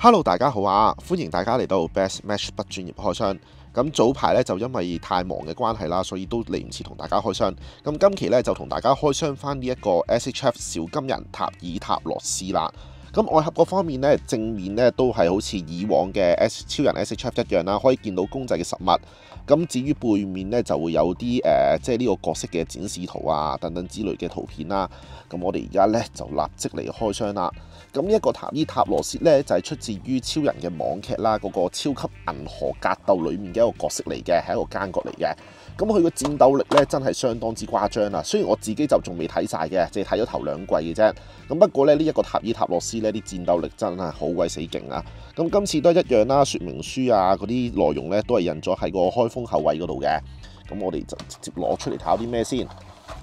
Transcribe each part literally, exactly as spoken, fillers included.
Hello，大家好啊！歡迎大家嚟到 Best Match 不專業開箱。咁早排咧就因為太忙嘅關係啦，所以都嚟唔切同大家開箱。咁今期咧就同大家開箱翻呢一個 S H F 小金人塔爾塔羅斯啦。咁外盒嗰方面咧，正面咧都係好似以往嘅 S 超人 S H F 一樣啦，可以見到公仔嘅實物。咁至於背面咧就會有啲誒、呃，即係呢個角色嘅展示圖啊，等等之類嘅圖片啦。咁我哋而家咧就立即嚟開箱啦。咁呢一個塔爾塔羅斯咧就係、是、出自於超人嘅網劇啦，嗰、那個超級銀河格鬥裡面嘅一個角色嚟嘅，係一個奸角嚟嘅。咁佢個戰鬥力咧真係相當之誇張啦。雖然我自己就仲未睇晒嘅，淨係睇咗頭兩季嘅啫。咁不過咧呢一、這個塔爾塔羅斯呢啲戰鬥力真係好鬼死勁啊！咁今次都係一樣啦，說明書啊嗰啲內容咧都係印咗喺個開封後位嗰度嘅。咁我哋就直接攞出嚟睇下啲咩先。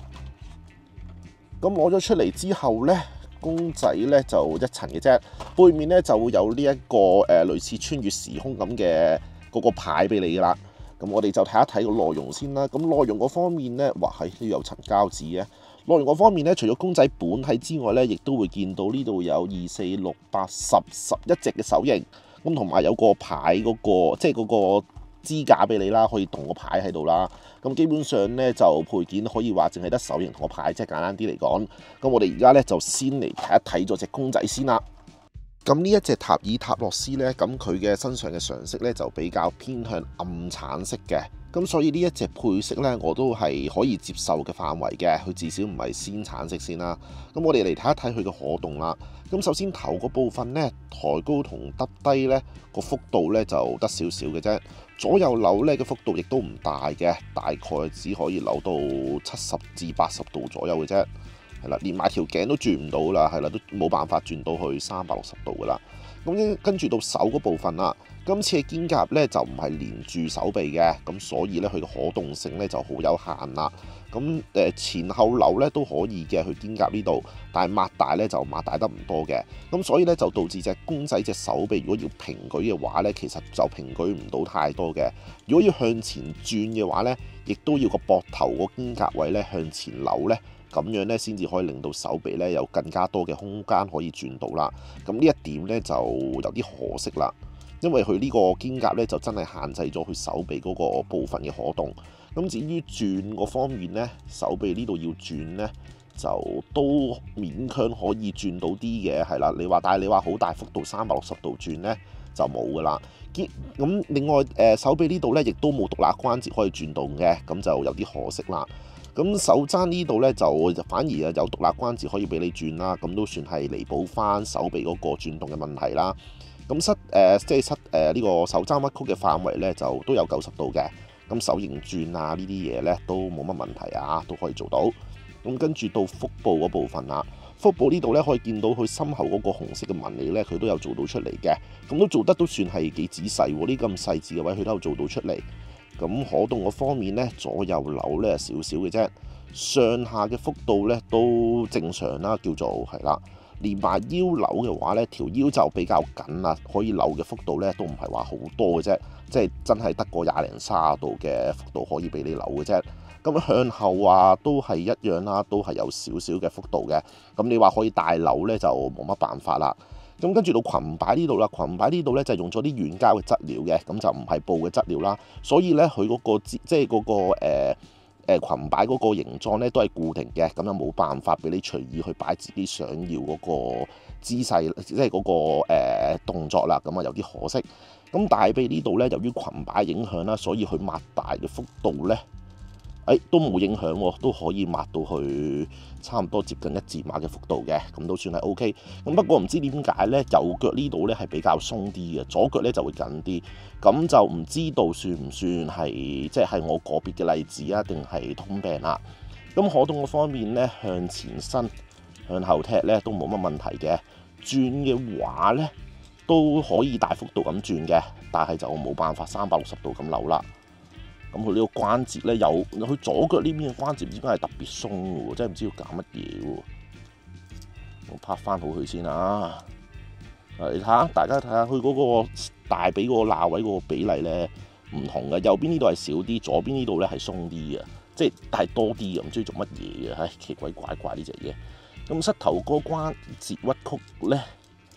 咁攞咗出嚟之後咧，公仔咧就一層嘅啫，背面咧就會有呢、這、一個誒、呃、類似穿越時空咁嘅嗰個牌俾你噶啦。咁我哋就睇一睇個內容先啦。咁內容嗰方面咧，哇係都有層膠紙嘅。內容嗰方面咧，除咗公仔本體之外咧，亦都會見到呢度有二四六八十十一隻嘅手型，咁同埋有個牌嗰、那個即係嗰個支架俾你啦，可以動個牌喺度啦。咁基本上咧就配件可以話淨係得手型同個牌，即係簡單啲嚟講。咁我哋而家咧就先嚟睇一睇咗隻公仔先啦。咁呢一隻塔爾塔洛斯咧，咁佢嘅身上嘅常色咧就比較偏向暗橙色嘅，咁所以呢一隻配色咧我都係可以接受嘅範圍嘅，佢至少唔係鮮橙色先啦。咁我哋嚟睇一睇佢嘅可動啦。咁首先頭嗰部分咧，抬高同耷低咧個幅度咧就得少少嘅啫，左右扭咧嘅幅度亦都唔大嘅，大概只可以扭到七十至八十度左右嘅啫。係啦，連埋條頸都轉唔到啦，係啦，都冇辦法轉到去三百六十度噶啦。咁跟住到手嗰部分啦，今次嘅肩甲咧就唔係連住手臂嘅，咁所以咧佢嘅可動性咧就好有限啦。咁誒前後扭咧都可以嘅，佢肩甲呢度，但係擘大咧就擘大得唔多嘅。咁所以咧就導致隻公仔隻手臂如果要平舉嘅話咧，其實就平舉唔到太多嘅。如果要向前轉嘅話咧，亦都要個膊頭個肩甲位咧向前扭咧。咁樣咧，先至可以令到手臂咧有更加多嘅空間可以轉到啦。咁呢一點咧就有啲可惜啦，因為佢呢個肩甲咧就真係限制咗佢手臂嗰個部分嘅可動。咁至於轉嗰方面咧，手臂呢度要轉咧，就都勉強可以轉到啲嘅，係啦。你話但係你話好大幅度三百六十度轉咧就冇噶啦。咁另外誒手臂呢度咧亦都冇獨立關節可以轉動嘅，咁就有啲可惜啦。咁手踭呢度咧就反而有獨立關節可以俾你轉啦，咁都算係彌補翻手臂嗰個轉動嘅問題啦。咁膝誒即係膝誒呢個手踭屈曲嘅範圍咧就都有九十度嘅，咁手型轉啊呢啲嘢咧都冇乜問題啊，都可以做到。咁跟住到腹部嗰部分啦，腹部呢度咧可以見到佢心口嗰個紅色嘅紋理咧，佢都有做到出嚟嘅，咁都做得都算係幾仔細喎。呢咁細緻嘅位佢都有做到出嚟。咁可動嗰方面咧，左右扭咧少少嘅啫，上下嘅幅度咧都正常啦，叫做係啦。連埋腰扭嘅話咧，條腰就比較緊啦，可以扭嘅幅度咧都唔係話好多嘅啫，即係真係得個廿零卅度嘅幅度可以俾你扭嘅啫。咁向後啊都係一樣啦，都係有少少嘅幅度嘅。咁你話可以大扭咧就冇乜辦法啦。咁跟住到裙擺呢度啦，裙擺呢度咧就用咗啲軟膠嘅質料嘅，咁就唔係布嘅質料啦。所以咧佢嗰個即係嗰個誒誒裙擺嗰個形狀咧都係固定嘅，咁就冇辦法俾你隨意去擺自己想要嗰個姿勢，即係嗰個誒、呃、動作啦。咁啊有啲可惜。咁大髀呢度咧，由於裙擺影響啦，所以佢擘大嘅幅度咧，誒、哎、都冇影響喎，都可以抹到去差唔多接近一字馬嘅幅度嘅，咁都算係 O K。咁不過唔知點解咧，右腳呢度咧係比較鬆啲嘅，左腳咧就會緊啲。咁就唔知道算唔算係即係我個別嘅例子啊，定係通病啦？咁可動嘅方面咧，向前伸、向後踢咧都冇乜問題嘅。轉嘅話咧都可以大幅度咁轉嘅，但係就冇辦法三百六十度咁扭啦。咁佢呢個關節咧，有佢左腳呢邊嘅關節唔知點解係特別鬆嘅喎，真係唔知要搞乜嘢喎。我拍翻好佢先啊！你睇下，大家睇下佢嗰個大髀嗰個罅位嗰個比例咧唔同嘅，右邊呢度係少啲，左邊呢度咧係鬆啲嘅，即係係多啲嘅，唔知做乜嘢嘅，唉奇鬼怪怪呢隻嘢。咁膝頭哥關節屈曲咧，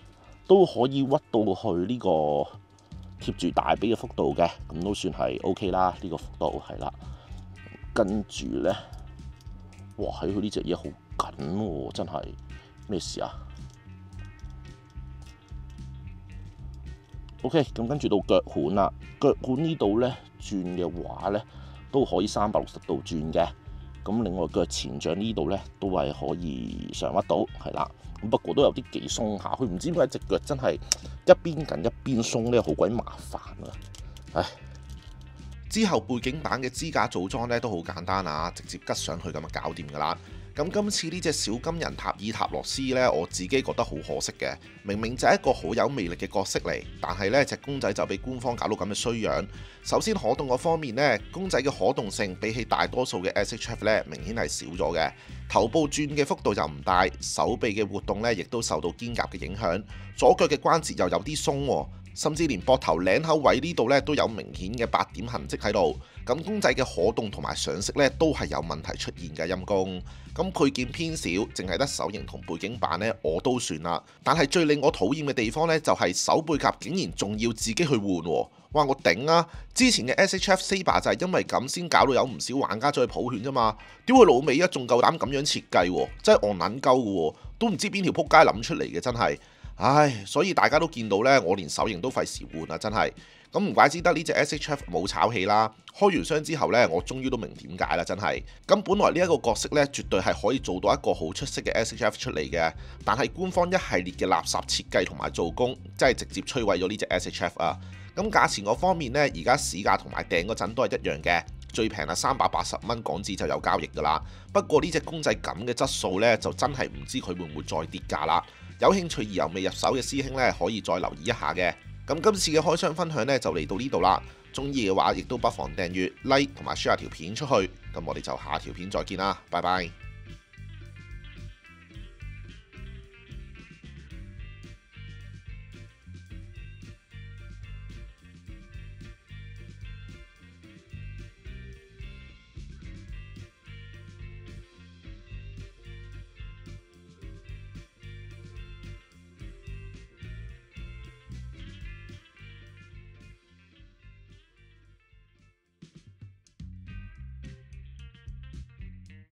都可以屈到去呢個貼住大髀嘅幅度嘅，咁都算係 O K 啦。呢、呢個幅度係啦。跟住咧，哇！喺佢呢隻嘢好緊喎，真係咩事啊？O K， 咁跟住到腳腕啦，腳腕呢度咧轉嘅話咧都可以三百六十度轉嘅。咁另外腳前掌呢度咧都係可以上屈到，係啦。咁不過都有啲幾鬆下，佢唔知點解隻腳真係一邊緊一邊鬆咧，好鬼麻煩啊！唉。之後背景板嘅支架組裝咧都好簡單啊，直接吉上去咁就搞掂㗎啦。咁今次呢隻小金人塔爾塔羅斯呢，我自己覺得好可惜嘅。明明就係一個好有魅力嘅角色嚟，但係呢隻公仔就俾官方搞到咁嘅衰樣。首先可動嗰方面呢，公仔嘅可動性比起大多數嘅 S H F 呢，明顯係少咗嘅。頭部轉嘅幅度就唔大，手臂嘅活動呢亦都受到肩胛嘅影響，左腳嘅關節又有啲鬆喎。甚至連膊頭領口位呢度咧都有明顯嘅白點痕跡喺度，咁公仔嘅可動同埋上色咧都係有問題出現嘅陰公。咁配件偏少，淨係得手型同背景板咧我都算啦。但係最令我討厭嘅地方咧就係手背甲竟然仲要自己去換喎！哇，我頂啊！之前嘅 S H F Saber 就係因為咁先搞到有唔少玩家再去抱拳啫嘛。屌佢老味啊，仲夠膽咁樣設計喎，真係戇撚鳩嘅喎，都唔知邊條撲街諗出嚟嘅真係。唉，所以大家都見到呢，我連手型都費事換啊！真係咁唔怪之得呢隻 S H F 冇炒氣啦。開完箱之後呢，我終於都明點解啦！真係咁，本來呢一個角色呢，絕對係可以做到一個好出色嘅 S H F 出嚟嘅，但係官方一系列嘅垃圾設計同埋做工，真係直接摧毀咗呢隻 S H F 啊！咁價錢嗰方面呢，而家市價同埋訂嗰陣都係一樣嘅，最平係三百八十蚊港紙就有交易㗎啦。不過呢隻公仔咁嘅質素呢，就真係唔知佢會唔會再跌價啦。有興趣而又未入手嘅師兄呢，可以再留意一下嘅。咁今次嘅開箱分享呢，就嚟到呢度啦。中意嘅話，亦都不妨訂閱、like 同埋 share 條片出去。咁我哋就下條片再見啦，拜拜。